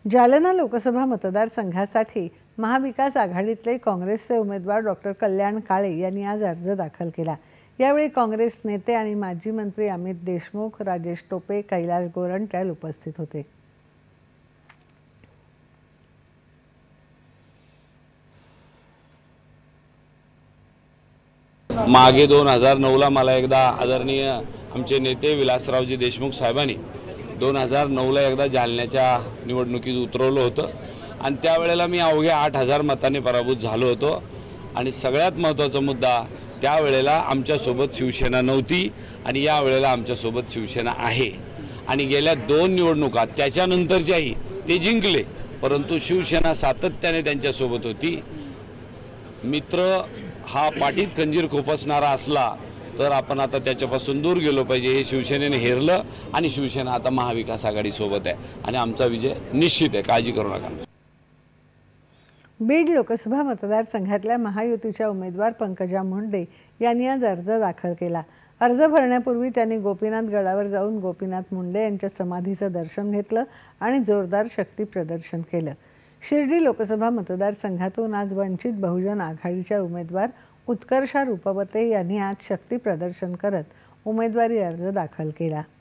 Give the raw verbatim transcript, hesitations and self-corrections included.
जालना लोकसभा मतदारसंघासाठी महाविकास आघाडीतले काँग्रेसचे उमेदवार डॉक्टर कल्याण काळे यांनी आज अर्ज दाखल केला। यावेळी काँग्रेस नेते आणि माजी मंत्री अमित देशमुख, राजेश टोपे, कैलाश गोरंट्याल उपस्थित होते। मागे दोन हजार नऊला मला एकदा आदरणीय आमचे नेते विलासरावजी देशमुख साहेबांनी दोन हजार नऊला एकदा जालन्याच्या निवडणुकीत उतरवलं होतं आणि त्यावेळेला मी अवघ्या आठ हजार मतांनी पराभूत झालो होतो। आणि सगळ्यात महत्त्वाचा मुद्दा, त्यावेळेला आमच्यासोबत शिवसेना नव्हती आणि या वेळेला आमच्यासोबत शिवसेना आहे। आणि गेल्या दोन निवडणुका त्याच्यानंतरच्याही ते जिंकले, परंतु शिवसेना सातत्याने त्यांच्यासोबत होती। मित्र हा पाठीत खंजीर खोपसणारा असला तर आपण आता त्याच्यापासून दूर गेलो पाहिजे। हे शिवसेनेने हेरलं आणि शिवसेना आता महाविकास आघाडी सोबत आहे आणि आमचा विजय निश्चित आहे, काळजी करू नका। बीड लोकसभा मतदारसंघातल्या महायुतीच्या उमेदवार पंकजा मुंडे यांनी आज अर्ज दाखल केला। अर्ज भरण्यापूर्वी त्यांनी गोपीनाथ गडावर जाऊन गोपीनाथ मुंडे यांच्या समाधीचं दर्शन घेतलं आणि जोरदार शक्ती प्रदर्शन केलं। शिर्डी लोकसभा मतदारसंघातून आज वंचित बहुजन आघाडीच्या उमेदवार उत्कर्षा रुपवते यांनी आज शक्ती प्रदर्शन करत उमेदवारी अर्ज दाखल केला।